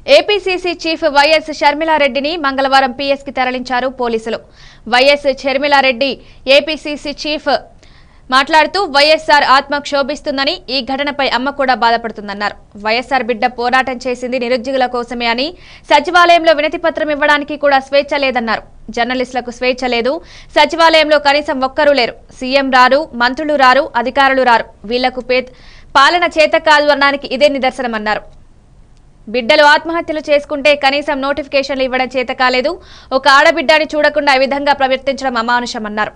APCC chief YS షర్మిలారెడ్డిని మంగళవారం PS కి తరలించారు పోలీసులు. వైఎస్ షర్మిలారెడ్డి ఏపీసీసీ చీఫ్ మాట్లాడుతూ వైఎస్ఆర్ ఆత్మ క్షోభిస్తుందని, ఈ ఘటనపై అమ్మ కూడా బాధపడుతుందన్నారు. వైఎస్ఆర్ బిడ్డ పోరాటం చేసింది నిరుద్యోగుల కోసమే అని, సచివాలయంలో వినతి పత్రం ఇవ్వడానికి కూడా స్వేచ్ఛ లేదన్నారు. జర్నలిస్టులకు స్వేచ్ఛ లేదు, సచివాలయంలో కనీసం ఒక్కరూ లేరు, సీఎం రారు, మంత్రులు రారు, అధికారులు రారు, వీళ్లకు పాలన చేత కాదు అనడానికి ఇదే నిదర్శనమన్నారు. బిడ్డలు ఆత్మహత్యలు చేసుకుంటే కనీసం నోటిఫికేషన్లు ఇవ్వడం చేత కాలేదు, ఒక ఆడబిడ్డని చూడకుండా ఈ విధంగా ప్రవర్తించడం అమానుషమన్నారు.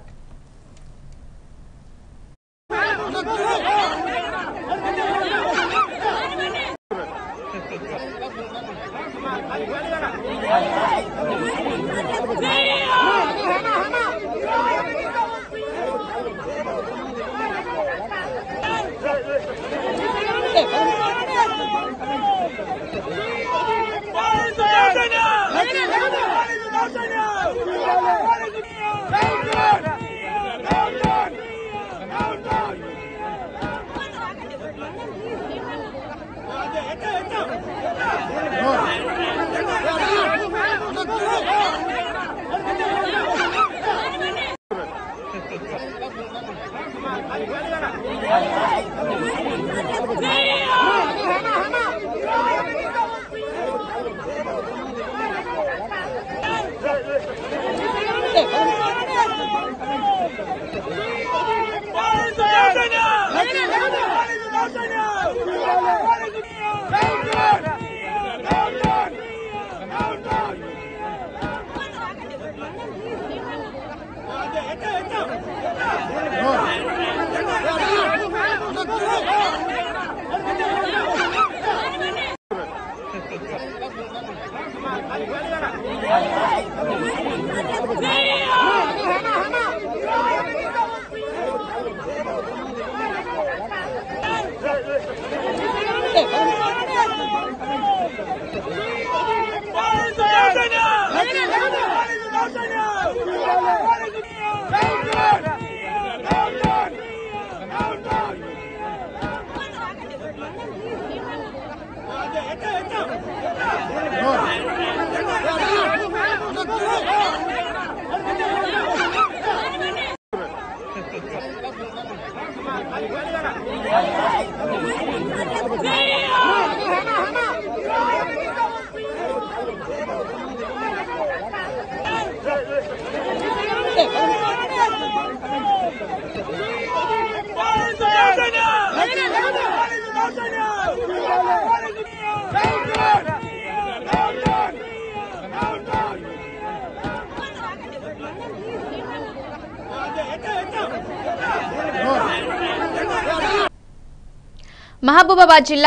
మహబూబాబాద్ జిల్లా